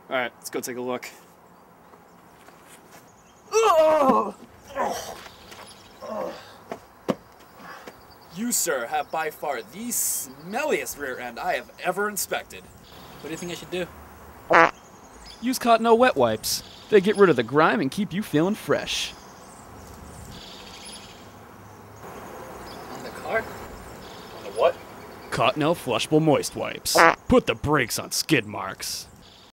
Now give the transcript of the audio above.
Alright, let's go take a look. You, sir, have by far the smelliest rear end I have ever inspected. What do you think I should do? Use Cottonelle wet wipes. They get rid of the grime and keep you feeling fresh. On the car? On the what? Cottonelle flushable moist wipes. Put the brakes on skid marks.